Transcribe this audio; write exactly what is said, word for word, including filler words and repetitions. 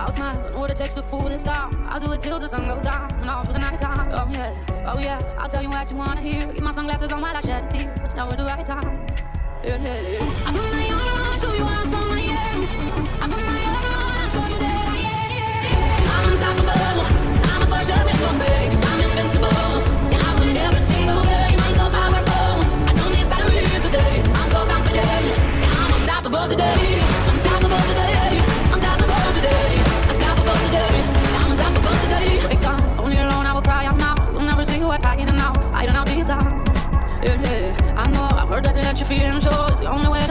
I'll smile and what it takes to fool this town. I'll do it till the sun goes down and all through the night time. Oh yeah, oh yeah, I'll tell you what you wanna hear. Get my sunglasses on while I shed a tear. It's now at the right time. Yeah, yeah, yeah. I put my armor on, show you I'm from the air. I put my armor on, I'll show you that I am. I'm unstoppable. I'm a push up in some breaks. I'm invincible. And I win every single game. I'm so powerful. I don't need batteries today. I'm so confident. And I'm unstoppable today. Unstoppable today. Unstoppable today. Unstoppable today. I'm unstoppable today. Wake up, only alone I will cry out now. You'll never see who I try hiding out. Hiding out deep down. Yeah, yeah. I know I've heard that it lets you feeling so it's the only way